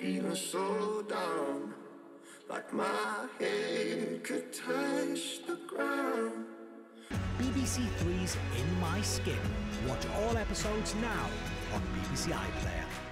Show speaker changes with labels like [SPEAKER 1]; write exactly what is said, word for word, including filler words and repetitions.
[SPEAKER 1] feeling so down, like my head could touch the ground.
[SPEAKER 2] B B C Three's In My Skin. Watch all episodes now on B B C iPlayer.